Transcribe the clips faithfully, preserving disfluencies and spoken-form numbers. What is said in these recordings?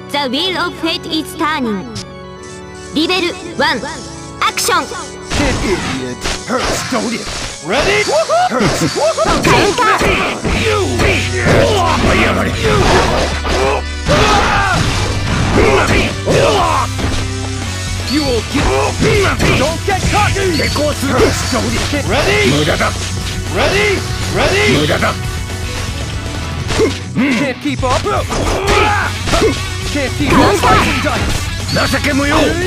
The wheel of fate is turning. リベルワンアクション。 Idiot! Hurts, don't it? Ready? Hurts! カウンター。 You! You will get... Don't get cocky! Hurts, don't it? Ready? Ready? Ready? Can't keep up! Can't keep up! Slicing dice! 情け無用。覚悟。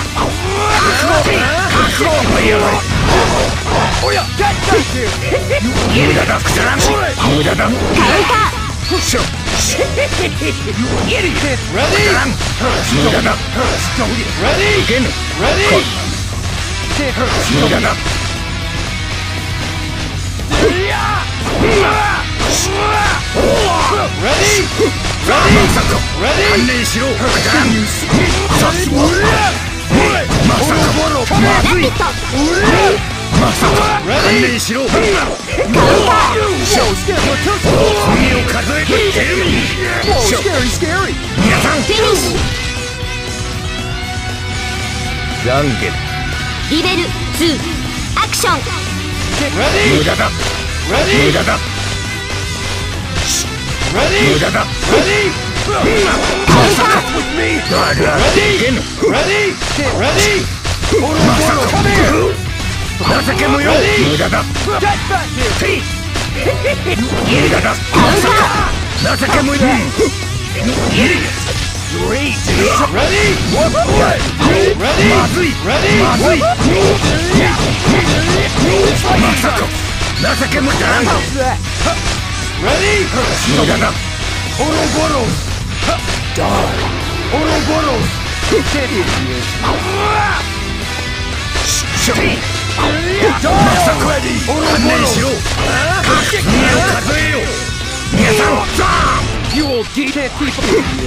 覚悟。 おや、 無駄だ、くだらん。無駄だ。 カウンター。 しょ。 Idiot! Ready? くだらん。無駄だ。 Ready? いけぬ。 Ready? 無駄だ。 Ready? まさか。観念しろ。くだらん。さすが。まさか。まずい。まさか。観念しろ。カウンター。罪を数えてテルミ。皆さん。 フィニッシュ。 じゃんけん。 リベルツーアクション。 Ready? 無駄だ。 Ready? 無駄だ。 Ready? 無駄だ。 Ready? まさか。あるある。いけぬ。 Ready? Ready? まさか。情け無用。無駄だ。 Get back here! 無駄だ。まさか。情け無用。 Ready? Ready? まずい。 Ready? まずい。まさか。情け無用。 Ready? 無駄だ。 Ouroboros! Die! Ouroboros! Idiot! しょ。 Die! まさか。観念しろ。罪を数えよ。皆さん。ザーン。 You will get it, people!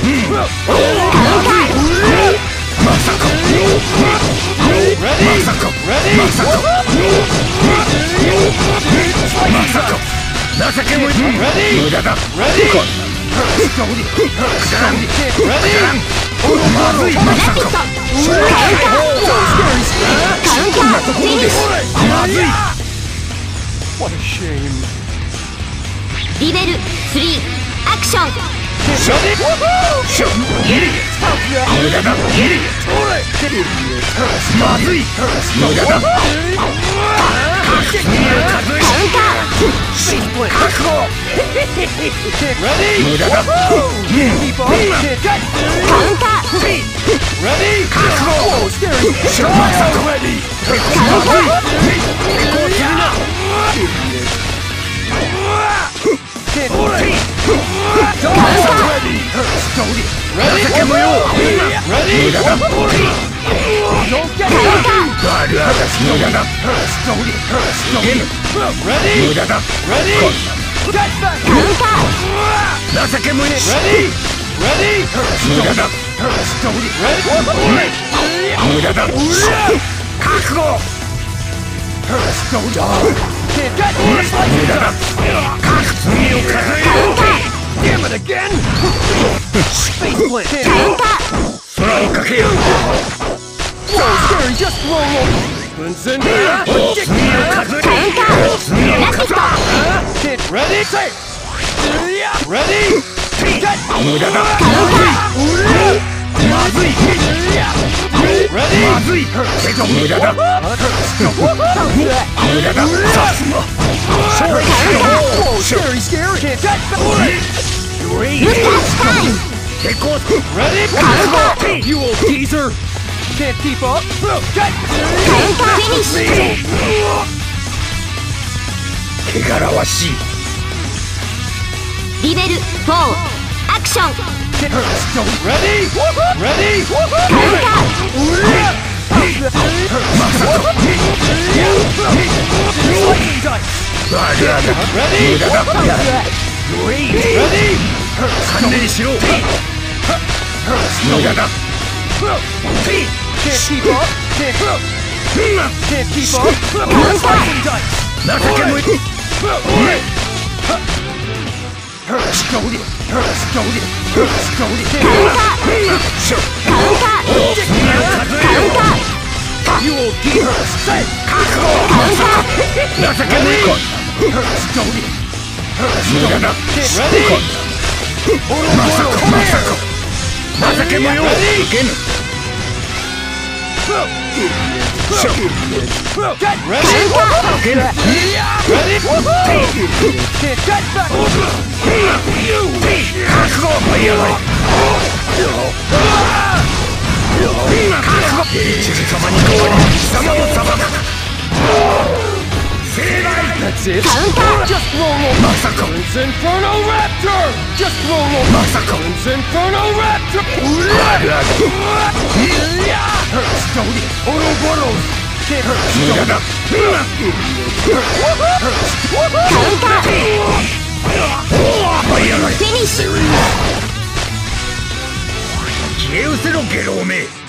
まさか。 Ready? まさか。 Ready? まさか。まさか。情け無用。 Ready? 無駄だ。 Ready? こんな。くだらん。くだらん。 Ready? まずい。まさか。 カウンター。フィニッシュ。 まずい。 What a shame! リベルスリーアクション。 Ready? しょ。イリ無駄だ。イリまずい。無駄だ。罪を数えカウンター。 覚悟。 Ready? 無駄だ。 Keep on! Get カウンター。 Ready? 覚悟。 Scary! しょ。まさか。 Ready? まずい。抵抗するな。 Get まさ Ready? か。情け無用。 Ready? 無駄だ。 Don't get カウンター。 あるある。無駄だ。いけぬ。 Ready? 無駄だ。 Ready? Get back! カウンター。 情け無用。 Ready? Ready? 無駄だ。 Ready? 無駄だ。覚悟。 Can't get 無駄だ。罪を数えよ。 Damn it again! Space plant! カウンター。 空をかけよう。 So scary! Just roll over! Vincent! 罪を数えよ。罪を数えよ。 Can't ready? Say! Ready? Get! 無駄だ。まずい。 Ready? まずい。無駄だ。無駄だ。さすが。 Oh, scary, scary! Can't get! 結構。 Ready? You old geezer! Can't keep up! Get! カウンター。フィニッシュ。 汚らわしい。 リベルフォーアクション。 Ready? Ready? カウンター。 まさか。 Slicing dice! あるある。 Ready? 無駄だ。 Ready? 観念しろ。無駄だ。 Can't keep up! Can't, can't keep up! Slicing dice! 情け無用。 近寄り近寄り近寄りカウンターカウンターカウンター You will keep her safe! 情けねえ近寄り無駄だ Ready? まさかまさか情けもよいけぬ Get ready! けぬ Ready? Get back! 覚悟をやばい覚悟エイチェル様に代わり貴様を裁く成敗 That's it! カウンター Just roll over! まさか It's Inferno Raptor! Just roll over! まさか It's Inferno Raptor! 近寄り Ouroboros! Can't hurt 無駄だカウンターやばいフィニッシュ消え失せろゲロウめ